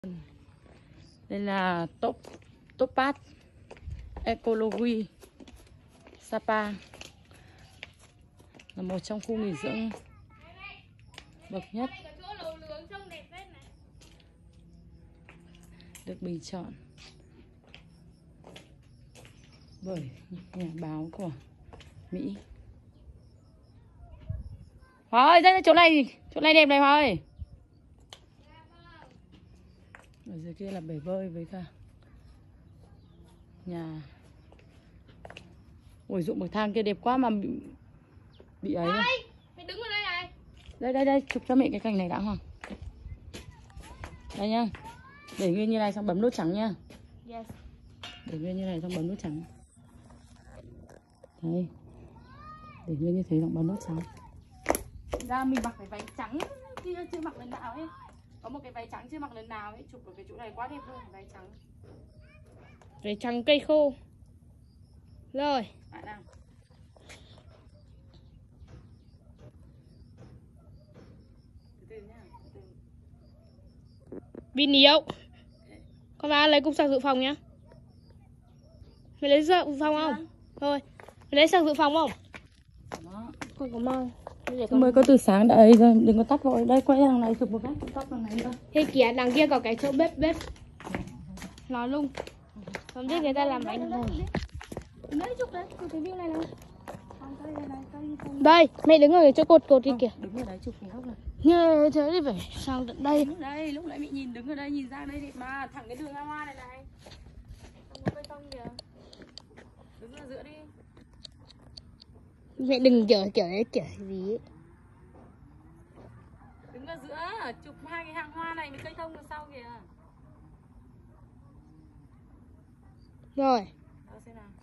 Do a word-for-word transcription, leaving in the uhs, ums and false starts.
Đây là top Topaz Ecology Sapa, là một trong khu nghỉ dưỡng bậc nhất được bình chọn bởi nhà báo của Mỹ. Hóa ơi, đây là chỗ này, chỗ này đẹp này Hóa ơi. Ở dưới kia là bể bơi với cả nhà. Ui, dụng bậc thang kia đẹp quá mà bị, bị ấy. Đây, mày đứng ở đây này. Đây đây đây, chụp cho mẹ cái cảnh này đã Hoàng. Đây nhá. Để nguyên như này xong bấm nút trắng nhá. Yes. Để nguyên như này xong bấm nút trắng. Đây. Để nguyên như thế xong bấm nút trắng. Ra mình mặc cái váy trắng kia chưa mặc lần nào ấy. Có một cái váy trắng chưa mặc lần nào ấy, chụp ở cái chỗ này quá đẹp luôn, váy trắng. Váy trắng cây khô. Rồi. Bạn nào? Từ từ nhá, từ từ. Pin yếu. Con bà lấy cục sạc dự phòng nhá. Mày lấy sạc dự phòng không? Thôi. Mày lấy sạc dự phòng không? Đó. Con có mang. Con mới có từ sáng đã ấy rồi, đừng có tắt vội. Đây quay ra đằng này chụp một cái, tắt đằng này nữa. Thế kìa, đằng kia có cái chỗ bếp bếp. Nó lung. Không biết người ta làm bánh rồi. Đấy chụp đấy, chụp cái view này này. Đây, mẹ đứng ở cái chỗ cột cột đi kìa. Đứng ở đấy chụp cái góc này. Như thế thì phải sang tận đây. Đứng đây, lúc nãy mẹ nhìn đứng ở đây nhìn ra đây đẹp mà, thẳng cái đường ra hoa này này. Không có cây thông kìa. Đứng ở giữa đi. Mẹ đừng kiểu kiểu đấy kiểu gì ấy. Đứng ở giữa, chụp hai cái hàng hoa này với cây thông ở sau kìa. Rồi. Đó xem nào.